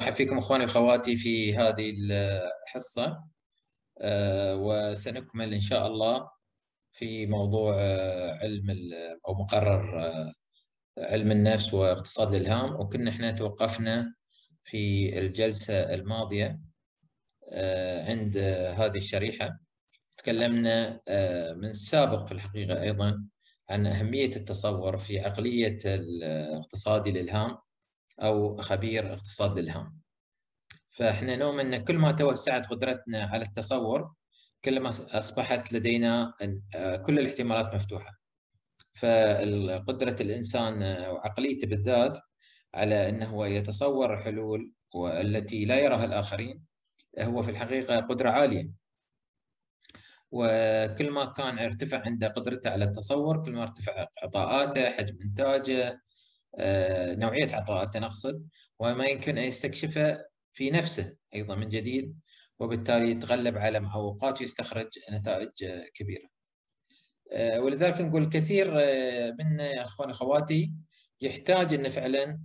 أرحب فيكم أخواني وأخواتي في هذه الحصة. وسنكمل إن شاء الله في موضوع علم أو مقرر علم النفس واقتصاد الإلهام. وكنا إحنا توقفنا في الجلسة الماضية عند هذه الشريحة. تكلمنا من السابق في الحقيقة أيضا عن أهمية التصور في عقلية اقتصادي الإلهام أو خبير اقتصاد الإلهام. فإحنا نؤمن أن كل ما توسعت قدرتنا على التصور كلما أصبحت لدينا كل الاحتمالات مفتوحة. فقدرة الإنسان وعقليته بالذات على أنه يتصور حلول والتي لا يراها الآخرين هو في الحقيقة قدرة عالية. وكل ما كان ارتفع عنده قدرته على التصور كل ما ارتفع عطاءاته، حجم إنتاجه، نوعية عطاءاته نقصد، وما يمكن أن يستكشفه في نفسه أيضا من جديد، وبالتالي يتغلب على معوقات ويستخرج نتائج كبيرة. ولذلك نقول كثير من أخواني أخواتي يحتاج أنه فعلا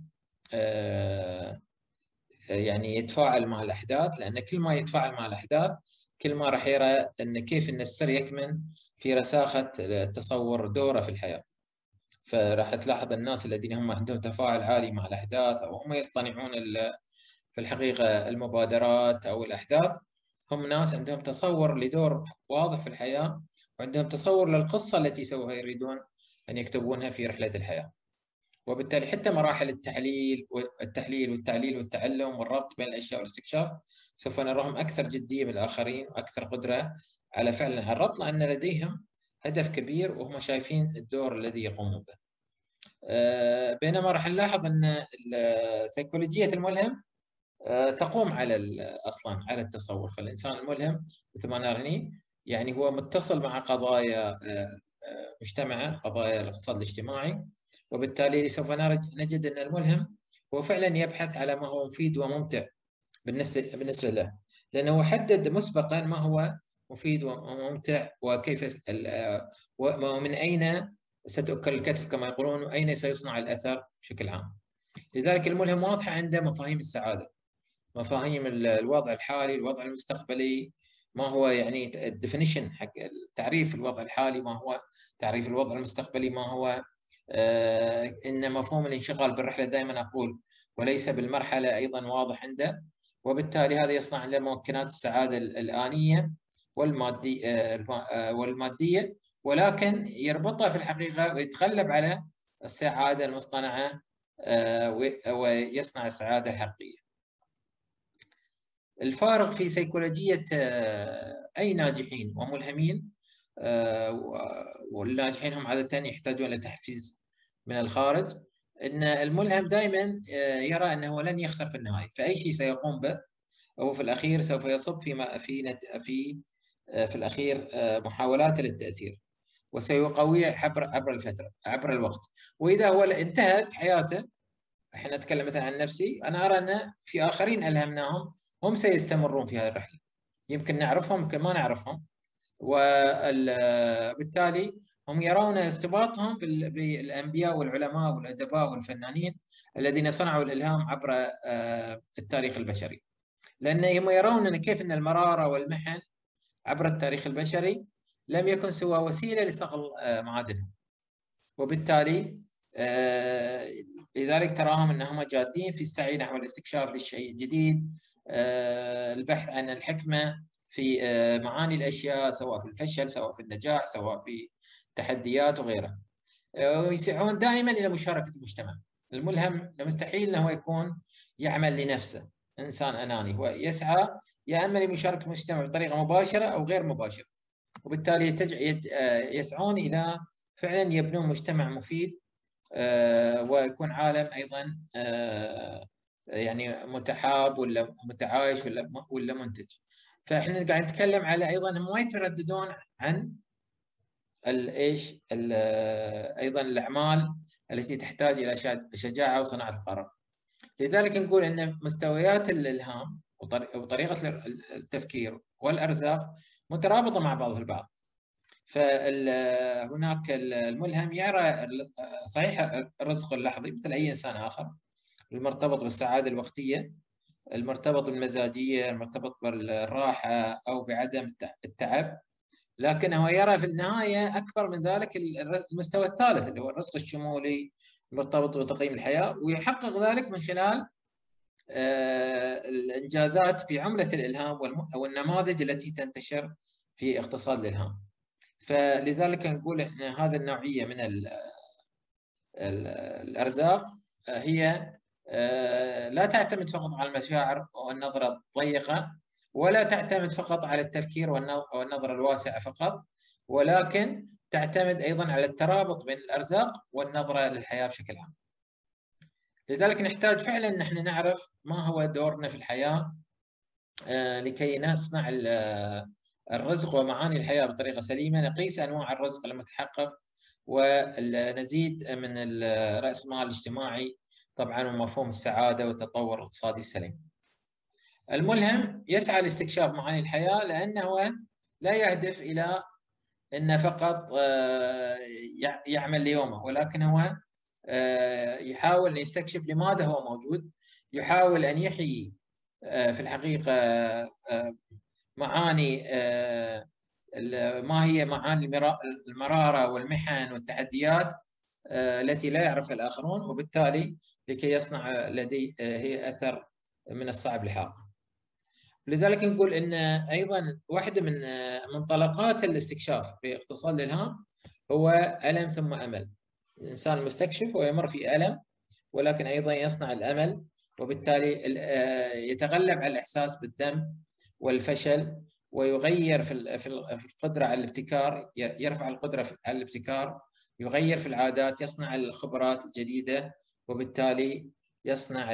يعني يتفاعل مع الأحداث، لأن كل ما يتفاعل مع الأحداث كل ما راح يرى أن كيف أن السر يكمن في رساخة التصور دوره في الحياة. فراح تلاحظ الناس الذين هم عندهم تفاعل عالي مع الأحداث أو هم يصطنعون في الحقيقة المبادرات أو الأحداث، هم ناس عندهم تصور لدور واضح في الحياة، وعندهم تصور للقصة التي سوف يريدون أن يكتبونها في رحلة الحياة. وبالتالي حتى مراحل التحليل والتعليل والتعلم والربط بين الأشياء والاستكشاف سوف نراهم أكثر جدية من الآخرين وأكثر قدرة على فعلا الربط، لأن لديهم هدف كبير وهم شايفين الدور الذي يقومون به. بينما راح نلاحظ أن سيكولوجية الملهم تقوم على أصلا على التصور. فالإنسان الملهم مثل ما نرى يعني هو متصل مع قضايا مجتمعه، قضايا الاقتصاد الاجتماعي، وبالتالي سوف نجد أن الملهم هو فعلا يبحث على ما هو مفيد وممتع بالنسبة له، لأنه حدد مسبقا ما هو مفيد وممتع وكيف ومن أين ستؤكل الكتف كما يقولون، وأين سيصنع الأثر بشكل عام. لذلك الملهم واضحة عنده مفاهيم السعادة، مفاهيم الوضع الحالي، الوضع المستقبلي، ما هو يعني الديفينيشن حق تعريف الوضع الحالي، ما هو تعريف الوضع المستقبلي، ما هو إن مفهوم الانشغال بالرحلة دائما أقول وليس بالمرحلة أيضا واضح عنده. وبالتالي هذا يصنع له ممكنات السعادة الآنية والمادية، ولكن يربطها في الحقيقة ويتغلب على السعادة المصطنعة ويصنع السعادة الحقيقية. الفارق في سيكولوجية أي ناجحين وملهمين، والناجحين هم عادة يحتاجون إلى تحفيز من الخارج، أن الملهم دائما يرى أنه لن يخسر في النهاية، فأي شيء سيقوم به أو في الأخير سوف يصب في الأخير محاولاته للتأثير، وسيقويه عبر الوقت. وإذا هو انتهت حياته، احنا نتكلم مثلا عن نفسي، أنا أرى أن في آخرين ألهمناهم هم سيستمرون في هذه الرحلة، يمكن نعرفهم يمكن ما نعرفهم، وبالتالي هم يرون ارتباطهم بالأنبياء والعلماء والأدباء والفنانين الذين صنعوا الإلهام عبر التاريخ البشري، لأنهم يرون أن كيف أن المرارة والمحن عبر التاريخ البشري لم يكن سوى وسيلة لصقل معادنهم. وبالتالي لذلك تراهم أنهم جادين في السعي نحو الاستكشاف للشيء الجديد، البحث عن الحكمة في معاني الأشياء، سواء في الفشل سواء في النجاح سواء في التحديات وغيرها، ويسعون دائما إلى مشاركة المجتمع. الملهم مستحيل أنه يكون يعمل لنفسه، إنسان أناني، ويسعى يا إما لمشاركة المجتمع بطريقة مباشرة أو غير مباشرة، وبالتالي يسعون إلى فعلا يبنون مجتمع مفيد ويكون عالم أيضا يعني متحاب ولا متعايش ولا منتج. فإحنا قاعد نتكلم على أيضا هم ما يترددون عن ايش ايضا الاعمال التي تحتاج الى شجاعه وصناعه القرار. لذلك نقول ان مستويات الالهام وطريقه التفكير والارزاق مترابطه مع بعض البعض. فهناك الملهم يرى صحيح الرزق اللحظي مثل اي انسان اخر المرتبط بالسعاده الوقتيه، المرتبط بالمزاجية، المرتبط بالراحة أو بعدم التعب، لكن هو يرى في النهاية أكبر من ذلك المستوى الثالث اللي هو الرزق الشمولي المرتبط بتقييم الحياة، ويحقق ذلك من خلال الإنجازات في عملة الإلهام والنماذج التي تنتشر في اقتصاد الإلهام. فلذلك نقول إحنا هذه النوعية من الأرزاق هي لا تعتمد فقط على المشاعر والنظرة الضيقة، ولا تعتمد فقط على التفكير والنظرة الواسعة فقط، ولكن تعتمد أيضا على الترابط بين الأرزاق والنظرة للحياة بشكل عام. لذلك نحتاج فعلا أن احنا نعرف ما هو دورنا في الحياة لكي نصنع الرزق ومعاني الحياة بطريقة سليمة، نقيس أنواع الرزق المتحقق، ونزيد من رأس المال الاجتماعي طبعا، ومفهوم السعادة والتطور الاقتصادي السليم. الملهم يسعى لاستكشاف معاني الحياة، لأنه لا يهدف إلى أن فقط يعمل ليومه، ولكن هو يحاول أن يستكشف لماذا هو موجود، يحاول أن يحيي في الحقيقة معاني ما هي معاني المرارة والمحن والتحديات التي لا يعرفها الآخرون، وبالتالي لكي يصنع لديه هي أثر من الصعب لحاقه. لذلك نقول أن أيضا واحدة من منطلقات الاستكشاف في اقتصاد الإلهام هو ألم ثم أمل. الإنسان المستكشف ويمر في ألم، ولكن أيضا يصنع الأمل، وبالتالي يتغلب على الإحساس بالذنب والفشل، ويغير في القدرة على الابتكار، يرفع القدرة على الابتكار، يغير في العادات، يصنع الخبرات الجديدة، وبالتالي يصنع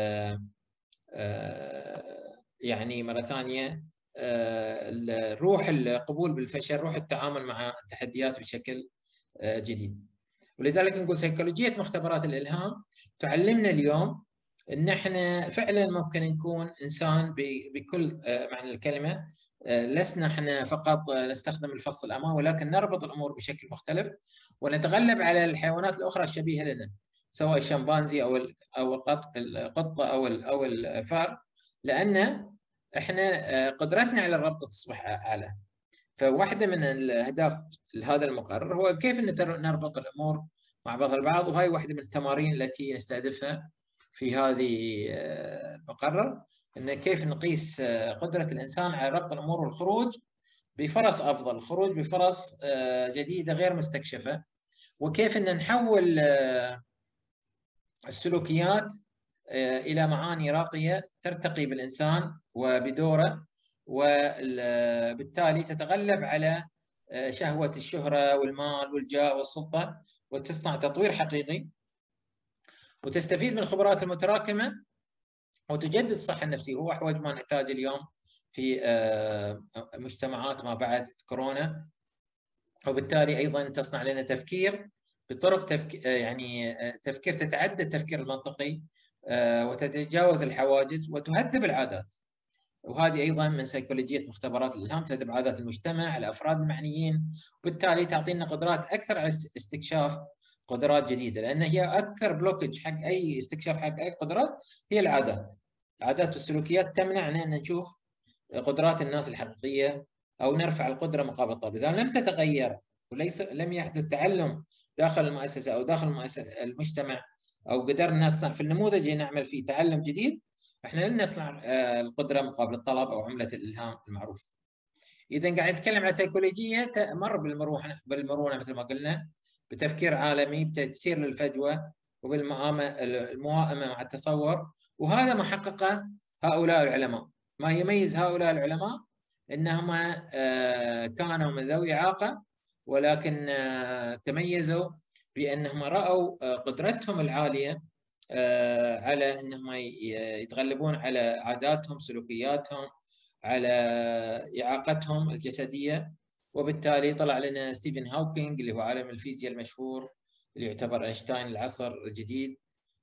يعني مرة ثانية روح القبول بالفشل، روح التعامل مع التحديات بشكل جديد. ولذلك نقول سيكولوجية مختبرات الإلهام تعلمنا اليوم أن احنا فعلا ممكن نكون إنسان بكل معنى الكلمة، لسنا احنا فقط نستخدم الفص الأمامي، ولكن نربط الأمور بشكل مختلف، ونتغلب على الحيوانات الأخرى الشبيهة لنا، سواء الشمبانزي أو القطة أو الفار، لأن احنا قدرتنا على الربط تصبح أعلى. فواحدة من الأهداف هذا المقرر هو كيف نربط الأمور مع بعض البعض، وهي واحدة من التمارين التي نستهدفها في هذه المقرر، أن كيف نقيس قدرة الإنسان على ربط الأمور والخروج بفرص أفضل، الخروج بفرص جديدة غير مستكشفة، وكيف أن نحول السلوكيات إلى معاني راقية ترتقي بالإنسان وبدوره، وبالتالي تتغلب على شهوة الشهرة والمال والجاه والسلطة، وتصنع تطوير حقيقي، وتستفيد من الخبرات المتراكمة، وتجدد الصحة النفسية. هو أحوج ما نحتاج اليوم في مجتمعات ما بعد كورونا، وبالتالي أيضا تصنع لنا تفكير بطرق يعني تفكير تتعدى التفكير المنطقي، وتتجاوز الحواجز وتهذب العادات. وهذه أيضا من سيكولوجية مختبرات الإلهام، تهذب عادات المجتمع، الأفراد المعنيين، وبالتالي تعطينا قدرات أكثر على استكشاف قدرات جديدة، لأن هي أكثر بلوكج حق أي استكشاف حق أي قدرات هي العادات. العادات والسلوكيات تمنعنا أن نشوف قدرات الناس الحقيقية، أو نرفع القدرة مقابل الطلب. إذا لم تتغير لم يحدث تعلم داخل المؤسسة أو داخل المجتمع، أو قدرنا نصنع في النموذج اللي نعمل فيه تعلم جديد، احنا لن نصنع القدرة مقابل الطلب أو عملة الإلهام المعروفة. إذا قاعد نتكلم عن سيكولوجية تمر بالمرونة مثل ما قلنا، بتفكير عالمي، بتيسير للفجوة، وبالموائمة مع التصور. وهذا ما حققه هؤلاء العلماء. ما يميز هؤلاء العلماء إنهم كانوا من ذوي إعاقة، ولكن تميزوا بأنهم رأوا قدرتهم العالية على أنهم يتغلبون على عاداتهم، سلوكياتهم، على إعاقتهم الجسدية. وبالتالي طلع لنا ستيفن هوكينج اللي هو عالم الفيزياء المشهور، اللي يعتبر أينشتاين العصر الجديد،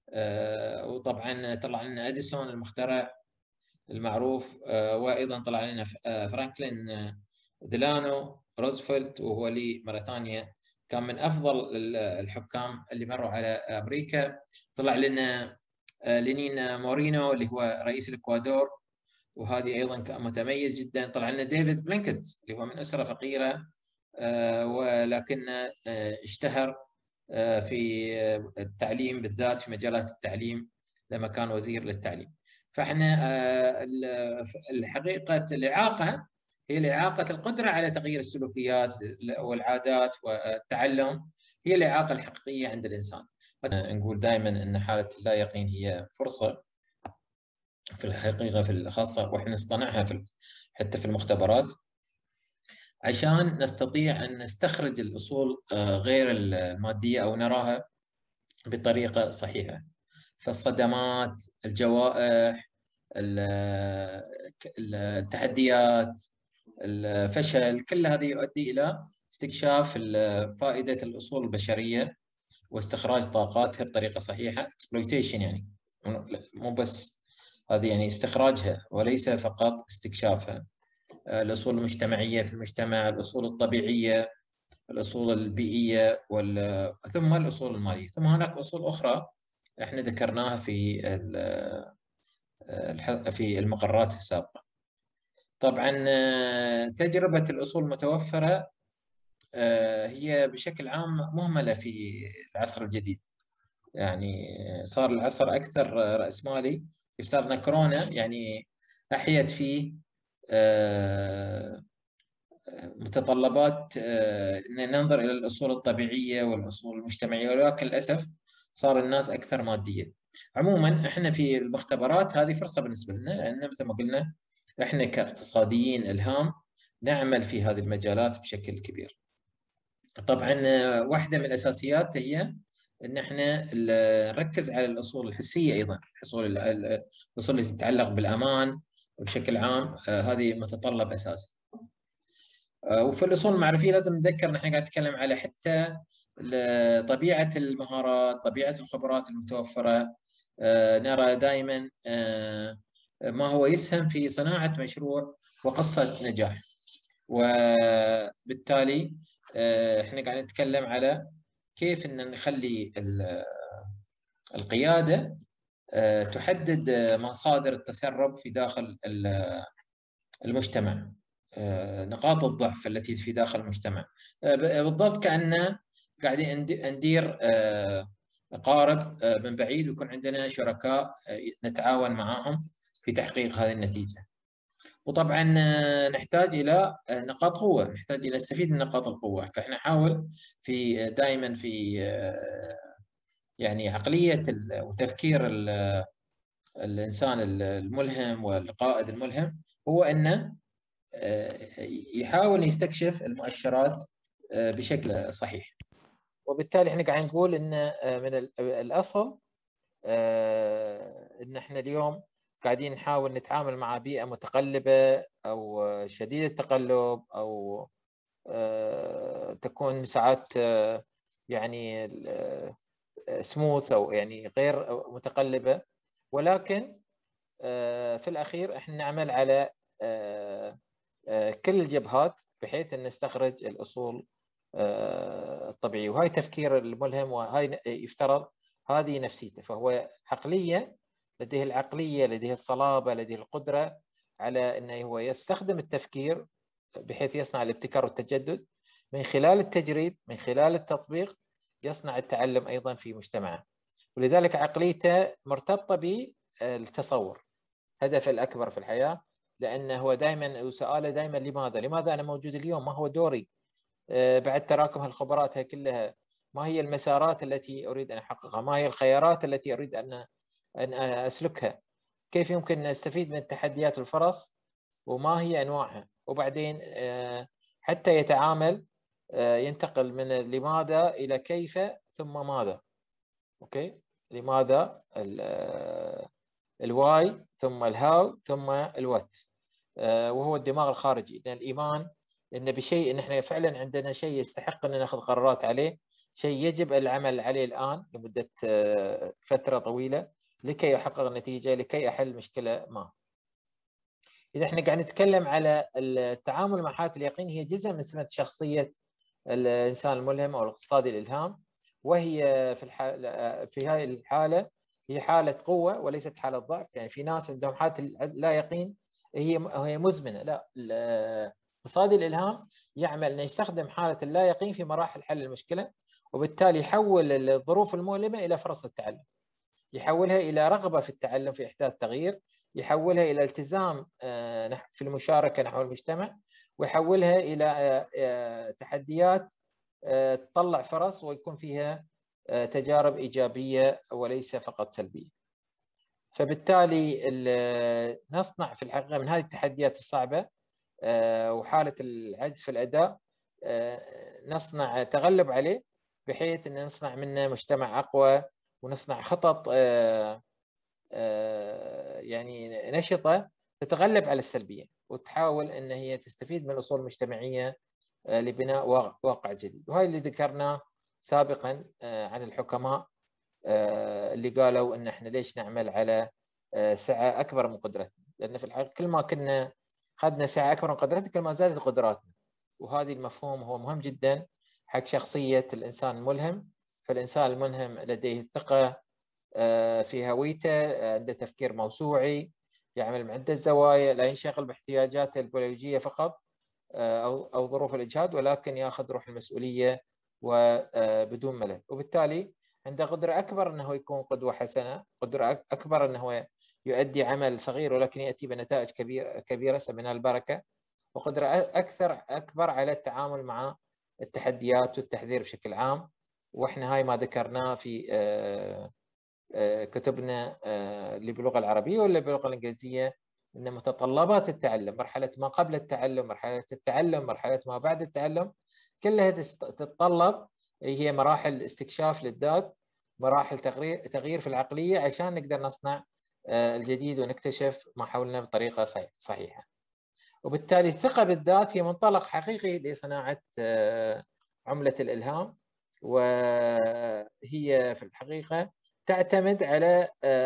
وطبعا طلع لنا أديسون المخترع المعروف، وأيضا طلع لنا فرانكلين ديلانو روزفلت، وهو لي مرة ثانية كان من أفضل الحكام اللي مروا على أمريكا. طلع لنا لينين مورينو اللي هو رئيس الإكوادور، وهذه أيضا متميز جدا. طلع لنا ديفيد بلينكت اللي هو من أسرة فقيرة ولكن اشتهر في التعليم، بالذات في مجالات التعليم لما كان وزير للتعليم. فاحنا الحقيقة الإعاقة هي الإعاقة القدرة على تغيير السلوكيات والعادات والتعلم، هي الإعاقة الحقيقية عند الإنسان. نقول دائما أن حالة اللا يقين هي فرصة في الحقيقة، في الخاصة وإحنا نصطنعها حتى في المختبرات عشان نستطيع أن نستخرج الأصول غير المادية أو نراها بطريقة صحيحة. فالصدمات، الجوائح، التحديات، الفشل، كل هذه يؤدي إلى استكشاف فائدة الأصول البشرية واستخراج طاقاتها بطريقة صحيحة. exploitation يعني مو بس هذه يعني استخراجها وليس فقط استكشافها. الأصول المجتمعية في المجتمع، الأصول الطبيعية، الأصول البيئية، ثم الأصول المالية. ثم هناك أصول أخرى احنا ذكرناها في المقررات السابقة. طبعا تجربة الأصول المتوفرة هي بشكل عام مهملة في العصر الجديد. يعني صار العصر أكثر رأسمالي. يفترض أن كورونا يعني أحيت فيه متطلبات أن ننظر إلى الأصول الطبيعية والأصول المجتمعية، ولكن للأسف صار الناس أكثر مادية. عموما احنا في المختبرات هذه فرصة بالنسبة لنا، لأن مثل ما قلنا احنا كاقتصاديين إلهام نعمل في هذه المجالات بشكل كبير. طبعا واحدة من الأساسيات هي أن احنا نركز على الأصول الحسية أيضا، الأصول التي تتعلق بالأمان بشكل عام، هذه متطلب أساسي. وفي الأصول المعرفية لازم نتذكر نحن قاعد نتكلم على حتى طبيعة المهارات، طبيعة الخبرات المتوفرة. نرى دائما ما هو يسهم في صناعة مشروع وقصة نجاح. وبالتالي احنا قاعد نتكلم على كيف ان نخلي القيادة تحدد مصادر التسرب في داخل المجتمع، نقاط الضعف التي في داخل المجتمع. بالضبط كأننا قاعدين ندير قارب من بعيد، ويكون عندنا شركاء نتعاون معهم في تحقيق هذه النتيجة. وطبعا نحتاج إلى نقاط قوة، نحتاج إلى نستفيد من نقاط القوة. فإحنا نحاول دائما في يعني عقلية وتفكير الإنسان الملهم والقائد الملهم هو أنه يحاول يستكشف المؤشرات بشكل صحيح. وبالتالي احنا قاعد نقول ان من الاصل ان احنا اليوم قاعدين نحاول نتعامل مع بيئة متقلبة او شديدة التقلب، او تكون ساعات يعني سموث او يعني غير متقلبة، ولكن في الاخير احنا نعمل على كل الجبهات بحيث ان نستخرج الاصول الطبيعيه. وهاي تفكير الملهم، وهاي يفترض هذه نفسيته. فهو عقليه، لديه العقليه، لديه الصلابه، لديه القدره على انه هو يستخدم التفكير بحيث يصنع الابتكار والتجدد من خلال التجريب، من خلال التطبيق يصنع التعلم ايضا في مجتمعه. ولذلك عقليته مرتبطه بالتصور، هدف الأكبر في الحياة. لأنه هو دائما وسؤاله دائما لماذا أنا موجود اليوم؟ ما هو دوري بعد تراكم هالخبرات هي كلها؟ ما هي المسارات التي أريد أن أحققها؟ ما هي الخيارات التي أريد أن أسلكها؟ كيف يمكن أن أستفيد من التحديات والفرص؟ وما هي أنواعها؟ وبعدين حتى يتعامل ينتقل من لماذا إلى كيف ثم ماذا. أوكي، لماذا، الواي، ثم الهاو، ثم الوات. وهو الدماغ الخارجي. لأن الإيمان إن بشيء، إن إحنا فعلا عندنا شيء يستحق أن نأخذ قرارات عليه، شيء يجب العمل عليه الآن لمدة فترة طويلة لكي أحقق نتيجة، لكي أحل مشكلة ما. إذا إحنا قاعد نتكلم على التعامل مع حالة اليقين، هي جزء من سمة شخصية الإنسان الملهم أو الاقتصادي الإلهام. وهي في هذه الحالة هي حالة قوة وليست حالة ضعف. يعني في ناس عندهم حالة لا يقين هي مزمنة. لا، اقتصادي الإلهام يعمل أنه يستخدم حالة اللا يقين في مراحل حل المشكلة، وبالتالي يحول الظروف المؤلمة إلى فرص للتعلم، يحولها إلى رغبة في التعلم في إحداث تغيير، يحولها إلى التزام في المشاركة نحو المجتمع، ويحولها إلى تحديات تطلع فرص ويكون فيها تجارب إيجابية وليس فقط سلبية. فبالتالي نصنع في الحقيقة من هذه التحديات الصعبة وحالة العجز في الأداء نصنع تغلب عليه، بحيث أن نصنع منه مجتمع أقوى، ونصنع خطط يعني نشطة تتغلب على السلبية، وتحاول أن هي تستفيد من الأصول المجتمعية لبناء واقع جديد. وهي اللي ذكرناه سابقا عن الحكماء اللي قالوا أن احنا ليش نعمل على سعة أكبر من قدرتنا، لأن في الحقيقة كل ما كنا أخذنا سعة أكبر من قدرتنا كل ما زادت قدراتنا. وهذا المفهوم هو مهم جدا حق شخصية الإنسان الملهم. فالإنسان الملهم لديه الثقة في هويته، عنده تفكير موسوعي، يعمل من عدة زوايا، لا ينشغل باحتياجاته البيولوجية فقط أو ظروف الإجهاد، ولكن يأخذ روح المسؤولية وبدون ملل. وبالتالي عنده قدرة أكبر أنه يكون قدوة حسنة، قدرة أكبر أنه يؤدي عمل صغير ولكن يأتي بنتائج كبيرة سميناها البركة، وقدرة أكبر على التعامل مع التحديات والتحذير بشكل عام. وإحنا هاي ما ذكرناه في كتبنا اللي باللغة العربية ولا باللغة الإنجليزية، أن متطلبات التعلم، مرحلة ما قبل التعلم، مرحلة التعلم، مرحلة ما بعد التعلم، كلها تتطلب هي مراحل استكشاف للذات، مراحل تغيير في العقلية عشان نقدر نصنع الجديد ونكتشف ما حولنا بطريقة صحيحة. وبالتالي الثقة بالذات هي منطلق حقيقي لصناعة عملة الإلهام، وهي في الحقيقة تعتمد على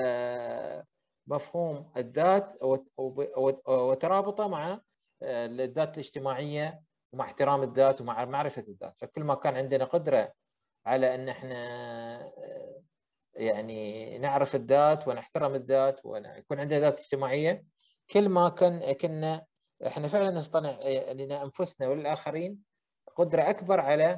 مفهوم الذات وترابطه مع الذات الاجتماعية ومع احترام الذات ومع معرفة الذات. فكل ما كان عندنا قدرة على أن احنا يعني نعرف الذات ونحترم الذات ويكون عندنا ذات اجتماعية، كل ما كنا احنا فعلا نصطنع لأنفسنا وللآخرين قدرة أكبر على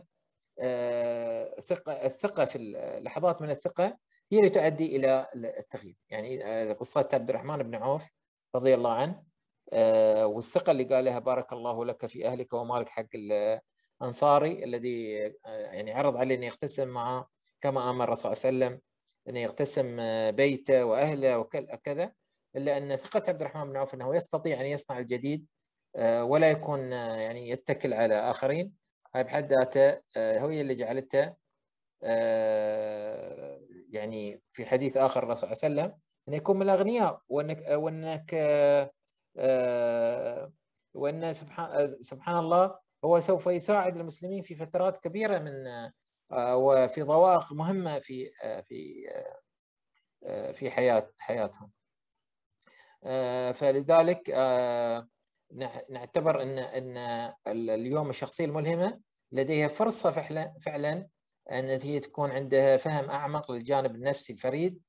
الثقة في اللحظات من الثقة هي اللي تؤدي إلى التغيير. يعني قصة عبد الرحمن بن عوف رضي الله عنه والثقة اللي قالها بارك الله لك في أهلك ومالك حق الأنصاري الذي يعني عرض عليه أن يقتسم معه كما أمر الرسول صلى الله عليه وسلم أن يقتسم بيته وأهله وكذا، إلا أن ثقة عبد الرحمن بن عوف أنه يستطيع أن يصنع الجديد ولا يكون يعني يتكل على آخرين، هاي بحد ذاته هي اللي جعلته يعني في حديث آخر الرسول صلى الله عليه وسلم أن يكون من الأغنياء، وأن سبحان الله هو سوف يساعد المسلمين في فترات كبيرة من وفي ضوابط مهمة في حياتهم. فلذلك نعتبر أن اليوم الشخصية الملهمة لديها فرصة فعلا أن هي تكون عندها فهم أعمق للجانب النفسي الفريد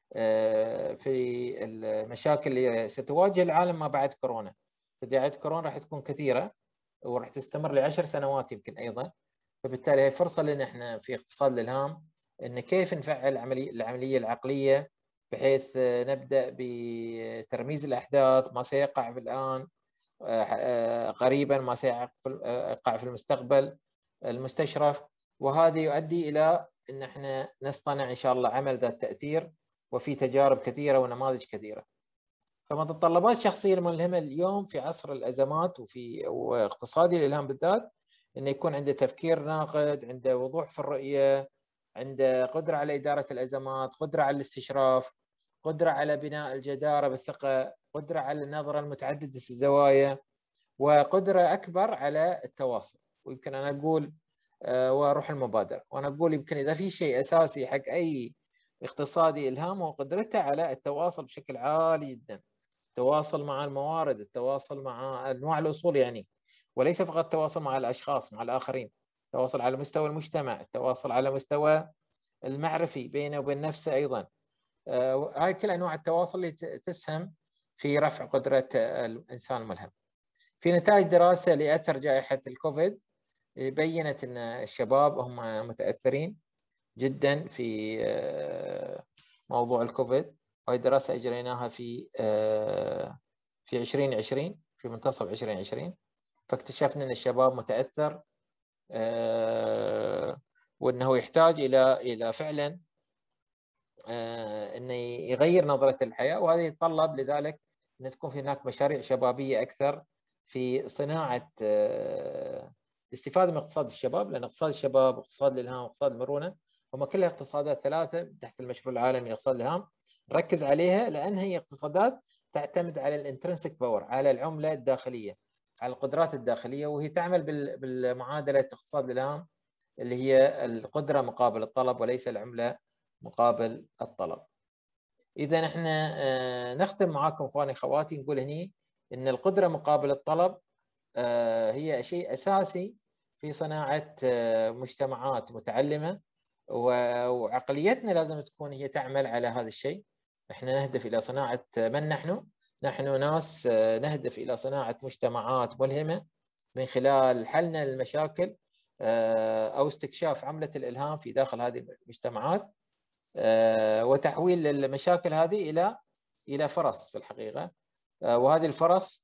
في المشاكل اللي ستواجه العالم ما بعد كورونا. تداعيات كورونا راح تكون كثيرة وراح تستمر ل10 سنوات يمكن أيضا. فبالتالي هي فرصة لنا احنا في اقتصاد الإلهام أن كيف نفعل العملية العقلية بحيث نبدأ بترميز الأحداث، ما سيقع الآن قريبا، ما سيقع في المستقبل المستشرف، وهذا يؤدي إلى أن احنا نصطنع إن شاء الله عمل ذات تأثير وفي تجارب كثيرة ونماذج كثيرة. فمتطلبات الشخصية الملهمة اليوم في عصر الأزمات واقتصادي الإلهام بالذات أنه يكون عنده تفكير ناقد، عنده وضوح في الرؤية، عنده قدرة على إدارة الأزمات، قدرة على الاستشراف، قدرة على بناء الجدارة بالثقة، قدرة على النظرة المتعددة الزوايا، وقدرة أكبر على التواصل. ويمكن أنا أقول وروح المبادرة، وأنا أقول يمكن إذا في شيء أساسي حق أي اقتصادي إلهام هو قدرته على التواصل بشكل عالي جدا، التواصل مع الموارد، التواصل مع أنواع الأصول، يعني وليس فقط التواصل مع الأشخاص، مع الآخرين، التواصل على مستوى المجتمع، التواصل على مستوى المعرفي بينه وبين نفسه أيضا، هاي كل انواع التواصل اللي تسهم في رفع قدره الانسان الملهم. في نتائج دراسه لاثر جائحه الكوفيد بينت ان الشباب هم متاثرين جدا في موضوع الكوفيد. وهي دراسه اجريناها في 2020 في منتصف 2020، فاكتشفنا ان الشباب متاثر وانه يحتاج الى فعلا انه يغير نظرته للحياه، وهذا يتطلب لذلك ان تكون في هناك مشاريع شبابيه اكثر في صناعه الاستفاده من اقتصاد الشباب، لان اقتصاد الشباب، اقتصاد الالهام، واقتصاد المرونه هم كلها اقتصادات ثلاثه تحت المشروع العالمي لاقتصاد الالهام، نركز عليها لان هي اقتصادات تعتمد على الانترنسك باور، على العمله الداخليه، على القدرات الداخليه، وهي تعمل بالمعادله اقتصاد الالهام اللي هي القدره مقابل الطلب وليس العمله مقابل الطلب. اذا احنا نختم معاكم اخواني اخواتي، نقول هني ان القدره مقابل الطلب هي شيء اساسي في صناعه مجتمعات متعلمه، وعقليتنا لازم تكون هي تعمل على هذا الشيء. احنا نهدف الى صناعه من نحن ناس نهدف الى صناعه مجتمعات ملهمه من خلال حلنا للمشاكل او استكشاف عمله الالهام في داخل هذه المجتمعات، وتحويل المشاكل هذه الى فرص في الحقيقه، وهذه الفرص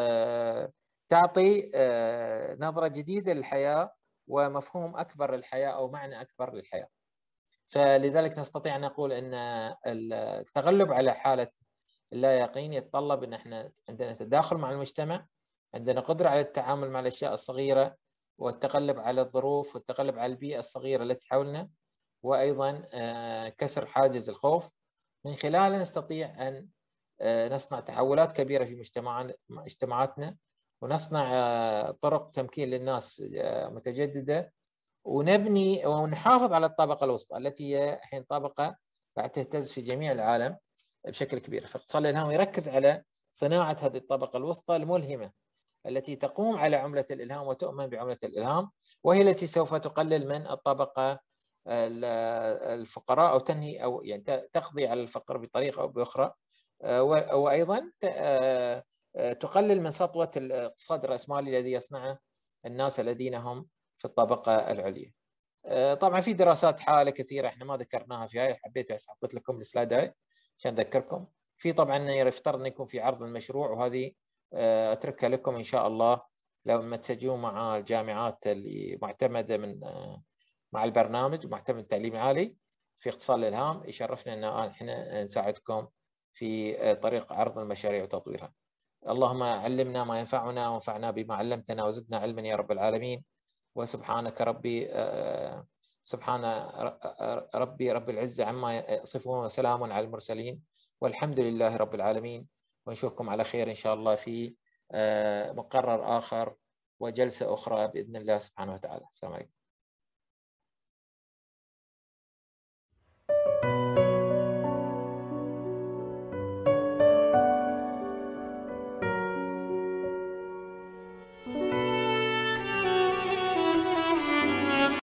تعطي نظره جديده للحياه ومفهوم اكبر للحياه او معنى اكبر للحياه. فلذلك نستطيع ان نقول ان التغلب على حاله اللا يقين يتطلب ان احنا عندنا تداخل مع المجتمع، عندنا قدره على التعامل مع الاشياء الصغيره والتغلب على الظروف والتغلب على البيئه الصغيره التي حولنا، وايضا كسر حاجز الخوف، من خلاله نستطيع ان نصنع تحولات كبيره في مجتمعاتنا، ونصنع طرق تمكين للناس متجدده، ونبني ونحافظ على الطبقه الوسطى التي هي الحين طبقه قاعده تهتز في جميع العالم بشكل كبير. فاقتصاد الالهام يركز على صناعه هذه الطبقه الوسطى الملهمه التي تقوم على عمله الالهام وتؤمن بعمله الالهام، وهي التي سوف تقلل من الطبقه الفقراء او تنهي او يعني تقضي على الفقر بطريقه او باخرى، وايضا تقلل من سطوه الاقتصاد الراسمالي الذي يصنعه الناس الذين هم في الطبقه العليا. طبعا في دراسات حاله كثيره احنا ما ذكرناها في هاي، حبيت حطيت لكم السلايد هاي عشان اذكركم. في طبعا يفترض ان يكون في عرض المشروع، وهذه اتركها لكم ان شاء الله لما تسجلون مع الجامعات اللي معتمده من مع البرنامج ومعتمد التعليم العالي في اقتصاد الالهام. يشرفنا ان احنا نساعدكم في طريق عرض المشاريع وتطويرها. اللهم علمنا ما ينفعنا وانفعنا بما علمتنا وزدنا علما يا رب العالمين. وسبحانك ربي سبحان ربي رب العزة عما يصفون، وسلام على المرسلين، والحمد لله رب العالمين. ونشوفكم على خير إن شاء الله في مقرر آخر وجلسة أخرى بإذن الله سبحانه وتعالى. السلام عليكم.